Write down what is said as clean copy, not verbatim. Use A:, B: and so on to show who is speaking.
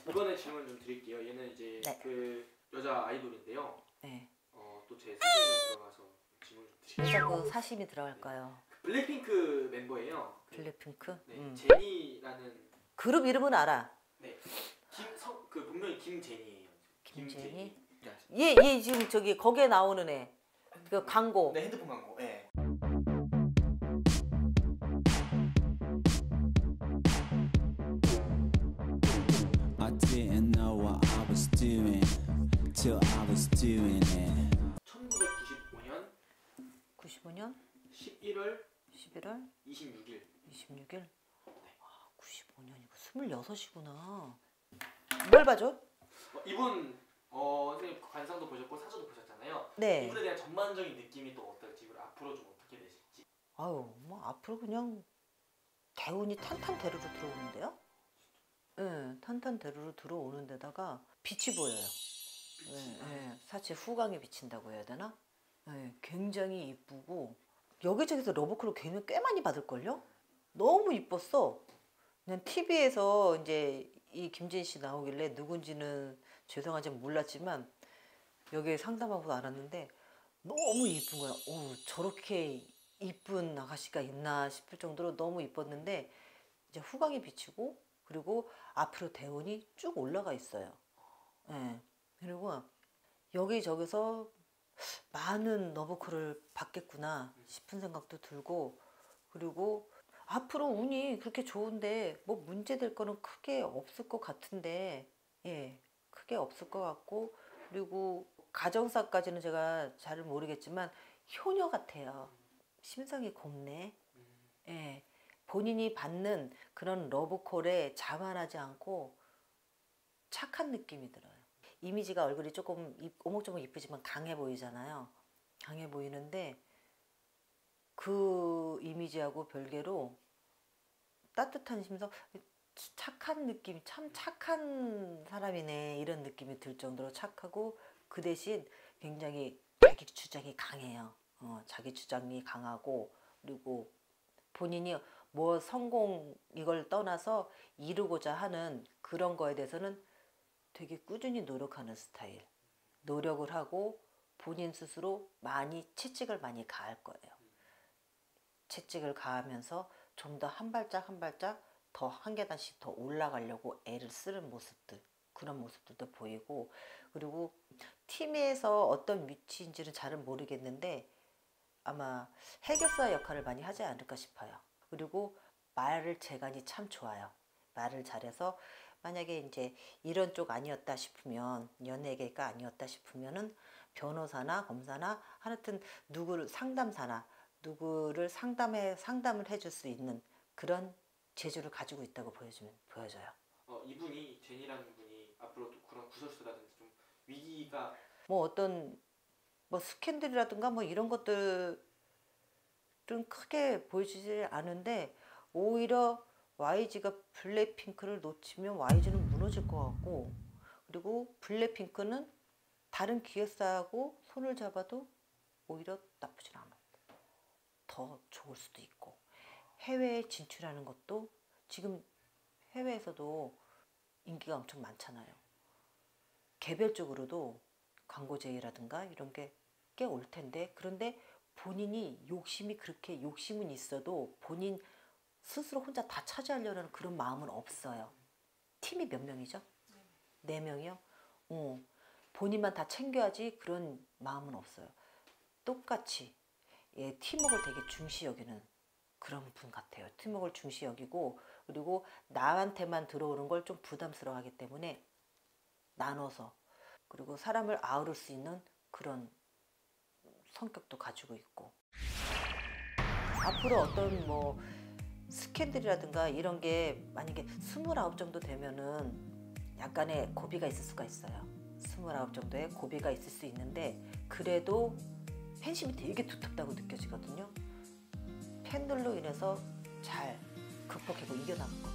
A: 이번에 질문 좀 드릴게요. 얘는 이제
B: 네.
A: 그 여자 아이돌인데요.
B: 네.
A: 또 제 사진으로 들어가서 질문 좀
B: 왜
A: 드릴게요.
B: 자꾸 사심이 들어갈까요?
A: 블랙핑크 멤버예요.
B: 블랙핑크?
A: 네, 제니라는
B: 그룹 이름은 알아.
A: 네, 그 본명이 김제니예요.
B: 김제니?
A: 네.
B: 얘 지금 저기 거기에 나오는 애. 그 광고.
A: 네, 핸드폰 광고. 네.
C: I didn't know what I was doing till I was doing it.
A: 1995년
B: 95년
A: 11월
B: 11월
A: 26일.
B: 26일? 아, 95년이고 26이구나. 뭘 봐줘?
A: 이분 선생님 관상도 보셨고 사주도 보셨잖아요.
B: 네.
A: 이분에 대한 전반적인 느낌이 또 어떨지, 그리고 앞으로 좀 어떻게 되실지.
B: 아유, 뭐 앞으로 그냥 대운이 탄탄대로로 들어오는데요? 네, 탄탄대로로 들어오는 데다가 빛이 보여요. 네, 네, 사실 후광이 비친다고 해야 되나? 네, 굉장히 이쁘고 여기저기서 러브콜을 꽤 많이 받을걸요? 너무 이뻤어. 그냥 TV에서 이제 이 김제니 씨 나오길래 누군지는 죄송하지만 몰랐지만 여기에 상담하고 알았는데 너무 이쁜 거야. 오, 저렇게 이쁜 아가씨가 있나 싶을 정도로 너무 이뻤는데 이제 후광이 비치고 그리고 앞으로 대운이 쭉 올라가 있어요. 네. 그리고 여기저기서 많은 러브콜을 받겠구나 싶은 생각도 들고 그리고 앞으로 운이 그렇게 좋은데 뭐 문제될 거는 크게 없을 것 같은데 예, 크게 없을 것 같고 그리고 가정사까지는 제가 잘 모르겠지만 효녀 같아요. 심성이 곱네. 예, 본인이 받는 그런 러브콜에 자만하지 않고 착한 느낌이 들어요. 이미지가 얼굴이 조금 오목조목 이쁘지만 강해 보이잖아요. 강해 보이는데 그 이미지하고 별개로 따뜻한 심성, 착한 느낌, 참 착한 사람이네 이런 느낌이 들 정도로 착하고 그 대신 굉장히 자기 주장이 강해요. 자기 주장이 강하고 그리고 본인이 뭐 성공 이걸 떠나서 이루고자 하는 그런 거에 대해서는 되게 꾸준히 노력하는 스타일. 노력을 하고 본인 스스로 채찍을 많이 가할 거예요. 채찍을 가하면서 좀 더 한 발짝 한 발짝 더 한 계단씩 더 올라가려고 애를 쓰는 모습들, 그런 모습들도 보이고 그리고 팀에서 어떤 위치인지는 잘은 모르겠는데 아마 해결사 역할을 많이 하지 않을까 싶어요. 그리고 말을 재간이 참 좋아요. 말을 잘해서 만약에 이제 이런 쪽 아니었다 싶으면 연예계가 아니었다 싶으면은 변호사나 검사나 하여튼 누구를 상담사나 누구를 상담을 해줄 수 있는 그런 재주를 가지고 있다고 보여져요.
A: 이분이 제니라는 분이 앞으로 또 그런 구설수라든지 좀 위기가
B: 뭐 어떤 뭐 스캔들이라든가 뭐 이런 것들은 크게 보여지지 않은데 오히려 YG가 블랙핑크를 놓치면 YG는 무너질 것 같고 그리고 블랙핑크는 다른 기획사하고 손을 잡아도 오히려 나쁘진 않아요. 더 좋을 수도 있고 해외에 진출하는 것도 지금 해외에서도 인기가 엄청 많잖아요. 개별적으로도 광고 제의라든가 이런 게 꽤 올 텐데 그런데 본인이 그렇게 욕심은 있어도 본인 스스로 혼자 다 차지하려는 그런 마음은 없어요. 팀이 몇 명이죠? 4명이요? 본인만 다 챙겨야지 그런 마음은 없어요. 똑같이 팀워크를 되게 중시 여기는 그런 분 같아요. 팀워크를 중시 여기고 그리고 나한테만 들어오는 걸 좀 부담스러워하기 때문에 나눠서 그리고 사람을 아우를 수 있는 그런 성격도 가지고 있고 앞으로 어떤 뭐 스캔들이라든가 이런 게 만약에 29 정도 되면은 약간의 고비가 있을 수가 있어요. 29 정도의 고비가 있을 수 있는데 그래도 팬심이 되게 두텁다고 느껴지거든요. 팬들로 인해서 잘 극복하고 이겨나갈 것